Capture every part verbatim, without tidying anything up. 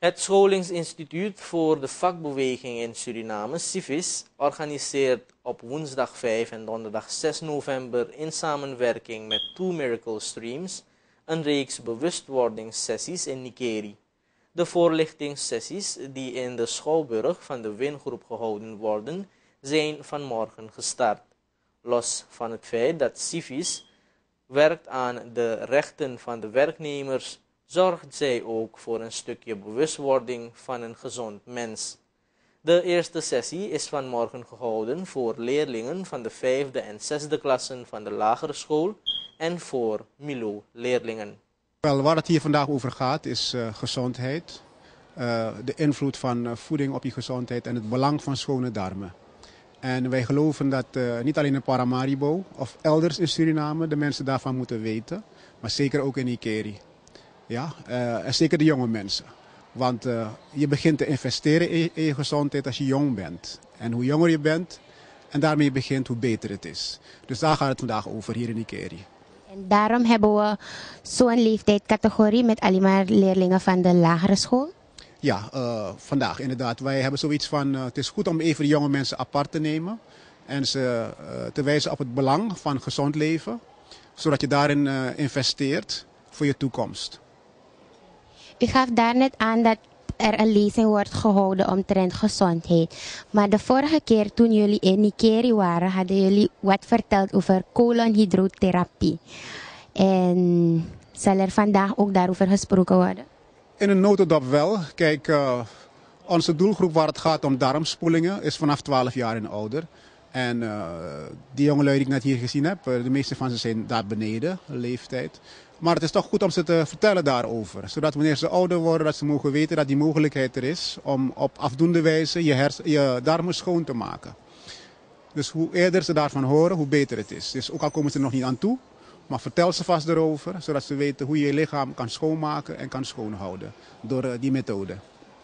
Het Scholingsinstituut voor de Vakbeweging in Suriname, CIVIS, organiseert op woensdag vijf en donderdag zes november in samenwerking met Two Miracle Streams een reeks bewustwordingssessies in Nikeri. De voorlichtingssessies die in de Schouwburg van de Wingroep gehouden worden, zijn vanmorgen gestart. Los van het feit dat CIVIS werkt aan de rechten van de werknemers, zorgt zij ook voor een stukje bewustwording van een gezond mens. De eerste sessie is vanmorgen gehouden voor leerlingen van de vijfde en zesde klassen van de lagere school en voor Milo-leerlingen. Wel, waar het hier vandaag over gaat is uh, gezondheid, uh, de invloed van uh, voeding op je gezondheid en het belang van schone darmen. En wij geloven dat uh, niet alleen in Paramaribo of elders in Suriname de mensen daarvan moeten weten, maar zeker ook in Nikeri. Ja, uh, en zeker de jonge mensen. Want uh, je begint te investeren in je, in je gezondheid als je jong bent. En hoe jonger je bent en daarmee je begint, hoe beter het is. Dus daar gaat het vandaag over hier in Nikeri. En daarom hebben we zo'n leeftijdscategorie met alleen maar leerlingen van de lagere school? Ja, uh, vandaag inderdaad. Wij hebben zoiets van, uh, het is goed om even de jonge mensen apart te nemen. En ze uh, te wijzen op het belang van gezond leven. Zodat je daarin uh, investeert voor je toekomst. U gaf daarnet aan dat er een lezing wordt gehouden omtrent gezondheid. Maar de vorige keer toen jullie in Nikeri waren, hadden jullie wat verteld over colonhydrotherapie. En zal er vandaag ook daarover gesproken worden? In een notendop wel. Kijk, uh, onze doelgroep waar het gaat om darmspoelingen is vanaf twaalf jaar en ouder. En uh, die jongelui die ik net hier gezien heb, de meeste van ze zijn daar beneden, leeftijd. Maar het is toch goed om ze te vertellen daarover. Zodat wanneer ze ouder worden, dat ze mogen weten dat die mogelijkheid er is om op afdoende wijze je, hers- je darmen schoon te maken. Dus hoe eerder ze daarvan horen, hoe beter het is. Dus ook al komen ze er nog niet aan toe, maar vertel ze vast erover. Zodat ze weten hoe je je lichaam kan schoonmaken en kan schoonhouden door uh, die methode.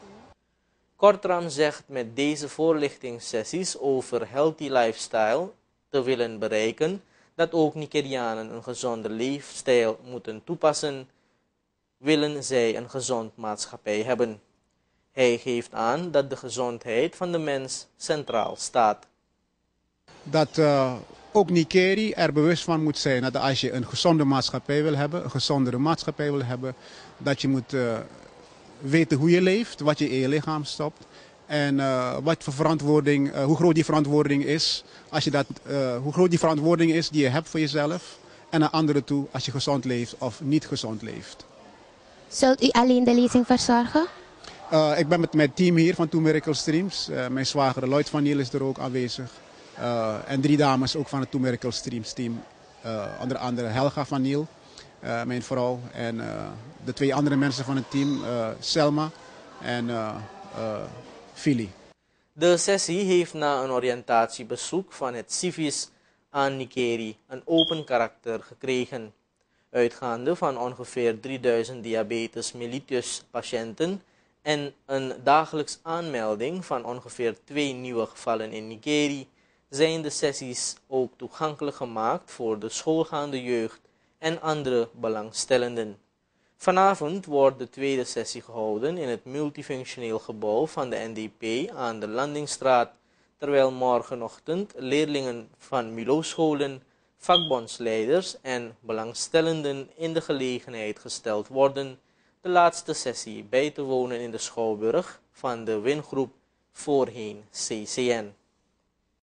Kortram zegt met deze voorlichtingssessies over healthy lifestyle te willen bereiken dat ook Nikerianen een gezonde leefstijl moeten toepassen, willen zij een gezond maatschappij hebben. Hij geeft aan dat de gezondheid van de mens centraal staat. Dat uh, ook Nikeri er bewust van moet zijn dat als je een gezonde maatschappij wil hebben, een gezondere maatschappij wil hebben, dat je moet uh, weten hoe je leeft, wat je in je lichaam stopt. En uh, wat voor verantwoording, uh, hoe groot die verantwoording is, als je dat, uh, hoe groot die verantwoording is die je hebt voor jezelf en naar anderen toe als je gezond leeft of niet gezond leeft. Zult u alleen de lezing verzorgen? Uh, ik ben met mijn team hier van Two Miracle Streams. Uh, mijn zwager Lloyd van Niel is er ook aanwezig. Uh, en drie dames ook van het Two Miracle Streams team. Uh, onder andere Helga van Niel, uh, mijn vrouw. En uh, de twee andere mensen van het team, uh, Selma en uh, uh, Philly. De sessie heeft na een oriëntatiebezoek van het CIVIS aan Nikeri een open karakter gekregen. Uitgaande van ongeveer drieduizend diabetes mellitus patiënten en een dagelijks aanmelding van ongeveer twee nieuwe gevallen in Nikeri, zijn de sessies ook toegankelijk gemaakt voor de schoolgaande jeugd en andere belangstellenden. Vanavond wordt de tweede sessie gehouden in het multifunctioneel gebouw van de N D P aan de Landingstraat, terwijl morgenochtend leerlingen van Milo-scholen, vakbondsleiders en belangstellenden in de gelegenheid gesteld worden de laatste sessie bij te wonen in de Schouwburg van de Wingroep, voorheen C C N.